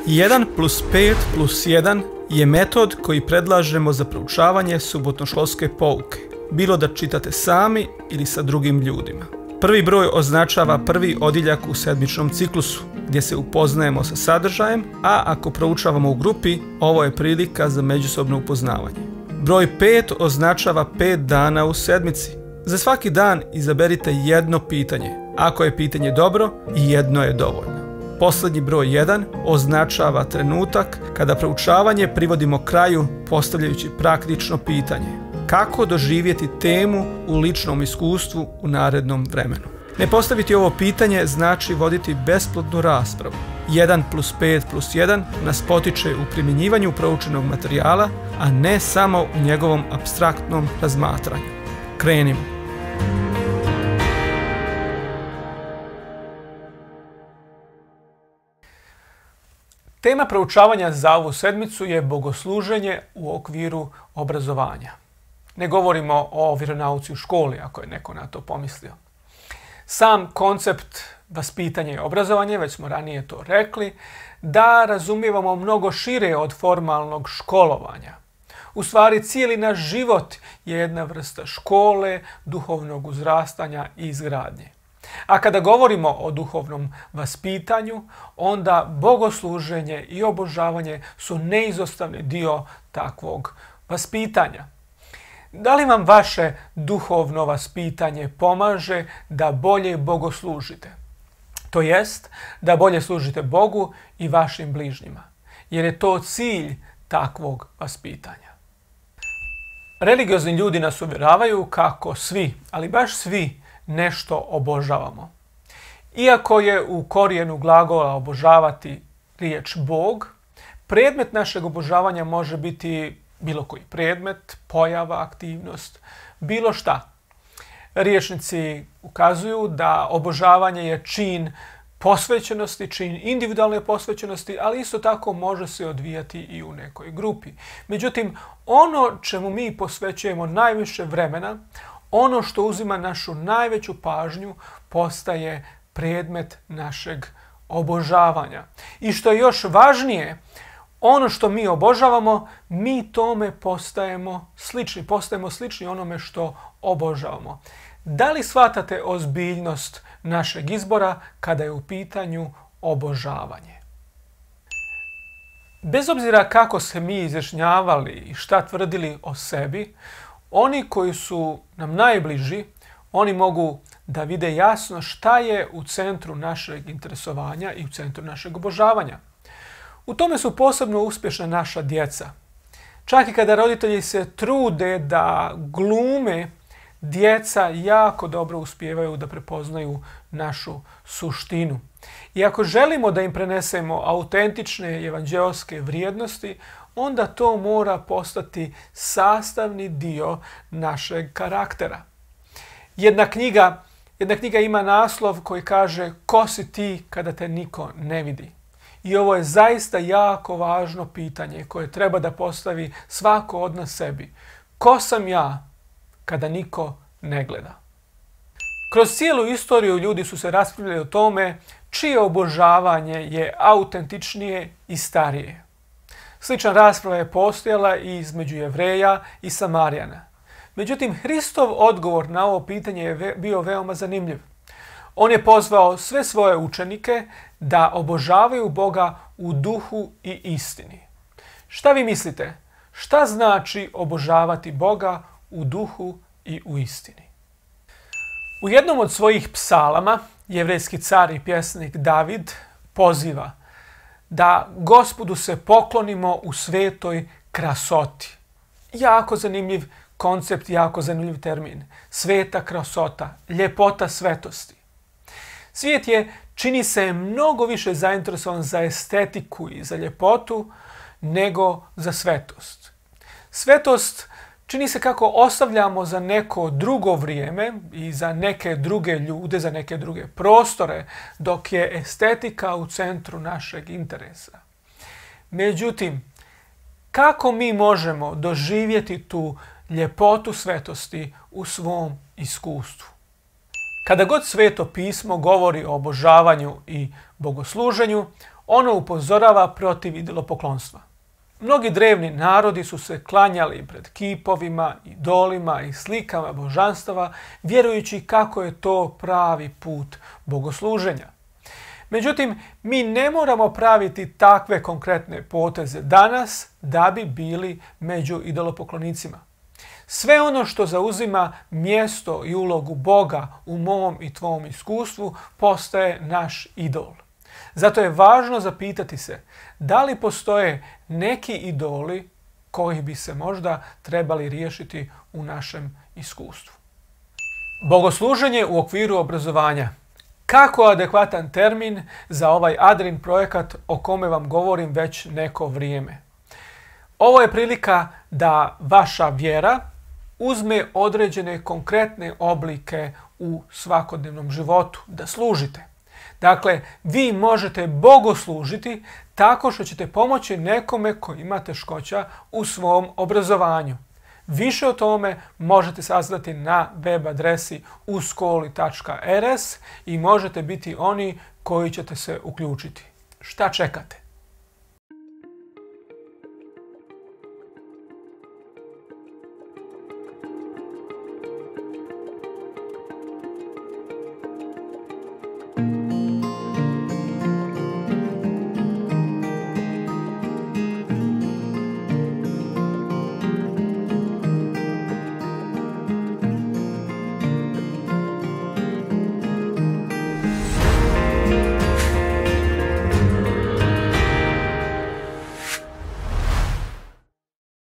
1 plus 5 plus 1 je metod koji predlažemo za proučavanje subotnoškolske pouke, bilo da čitate sami ili sa drugim ljudima. Prvi broj označava prvi odjeljak u sedmičnom ciklusu, gdje se upoznajemo sa sadržajem, a ako proučavamo u grupi, ovo je prilika za međusobno upoznavanje. Broj 5 označava 5 dana u sedmici. Za svaki dan izaberite jedno pitanje. Ako je pitanje dobro, jedno je dovoljno. Posljednji broj 1 označava trenutak kada proučavanje privodimo kraju postavljajući praktično pitanje. Kako doživjeti temu u ličnom iskustvu u narednom vremenu? Ne postaviti ovo pitanje znači voditi besplodnu raspravu. 1 plus 5 plus 1 nas potiče u primjenjivanju proučenog materijala, a ne samo u njegovom apstraktnom razmatranju. Krenimo. Tema proučavanja za ovu sedmicu je bogosluženje u okviru obrazovanja. Ne govorimo o vjeronauci u školi, ako je neko na to pomislio. Sam koncept vaspitanja i obrazovanja, već smo ranije to rekli, da razumijevamo mnogo šire od formalnog školovanja. U stvari, cijeli naš život je jedna vrsta škole, duhovnog uzrastanja i izgradnje. A kada govorimo o duhovnom vaspitanju, onda bogosluženje i obožavanje su neizostavni dio takvog vaspitanja. Da li vam vaše duhovno vaspitanje pomaže da bolje bogoslužite? To jest, da bolje služite Bogu i vašim bližnjima, jer je to cilj takvog vaspitanja. Religiozni ljudi nas uvjeravaju kako svi, ali baš svi, nešto obožavamo. Iako je u korijenu glagola obožavati riječ Bog, predmet našeg obožavanja može biti bilo koji predmet, pojava, aktivnost, bilo šta. Rječnici ukazuju da obožavanje je čin posvećenosti, čin individualne posvećenosti, ali isto tako može se odvijati i u nekoj grupi. Međutim, ono čemu mi posvećujemo najviše vremena, ono što uzima našu najveću pažnju, postaje predmet našeg obožavanja. I što je još važnije, ono što mi obožavamo, mi tome postajemo slični onome što obožavamo. Da li shvatate ozbiljnost našeg izbora kada je u pitanju obožavanje? Bez obzira kako se mi izjašnjavali i šta tvrdili o sebi, oni koji su nam najbliži, oni mogu da vide jasno šta je u centru našeg interesovanja i u centru našeg obožavanja. U tome su posebno uspješna naša djeca. Čak i kada roditelji se trude da glume, djeca jako dobro uspijevaju da prepoznaju našu suštinu. I ako želimo da im prenesemo autentične evanđeoske vrijednosti, onda to mora postati sastavni dio našeg karaktera. Jedna knjiga ima naslov koji kaže "Ko si ti kada te niko ne vidi?" I ovo je zaista jako važno pitanje koje treba da postavi svako od nas sebi. Ko sam ja kada niko ne gleda? Kroz cijelu istoriju ljudi su se raspravljali o tome čije obožavanje je autentičnije i starije. Slična rasprava je postojala i između Jevreja i Samarijana. Međutim, Hristov odgovor na ovo pitanje je bio veoma zanimljiv. On je pozvao sve svoje učenike da obožavaju Boga u duhu i istini. Šta vi mislite? Šta znači obožavati Boga u duhu i u istini? U jednom od svojih psalama jevrejski car i pjesnik David poziva da Gospodu se poklonimo u svetoj krasoti. Jako zanimljiv koncept, jako zanimljiv termin. Sveta krasota, ljepota svetosti. Svijet je, čini se, mnogo više zainteresovan za estetiku i za ljepotu nego za svetost. Svetost čini se kako ostavljamo za neko drugo vrijeme i za neke druge ljude, za neke druge prostore, dok je estetika u centru našeg interesa. Međutim, kako mi možemo doživjeti tu ljepotu svetosti u svom iskustvu? Kada god Sveto pismo govori o obožavanju i bogosluženju, ono upozorava protiv idolopoklonstva. Mnogi drevni narodi su se klanjali pred kipovima, idolima i slikama božanstava, vjerujući kako je to pravi put bogosluženja. Međutim, mi ne moramo praviti takve konkretne poteze danas da bi bili među idolopoklonicima. Sve ono što zauzima mjesto i ulogu Boga u mom i tvom iskustvu postaje naš idol. Zato je važno zapitati se da li postoje neki idoli koji bi se možda trebali riješiti u našem iskustvu. Bogosluženje u okviru obrazovanja. Kako adekvatan termin za ovaj Adrin projekat o kome vam govorim već neko vrijeme. Ovo je prilika da vaša vjera uzme određene konkretne oblike u svakodnevnom životu, da služite. Dakle, vi možete bogoslužiti tako što ćete pomoći nekome koji ima teškoća u svom obrazovanju. Više o tome možete saznati na web adresi uskoli.rs i možete biti oni koji ćete se uključiti. Šta čekate?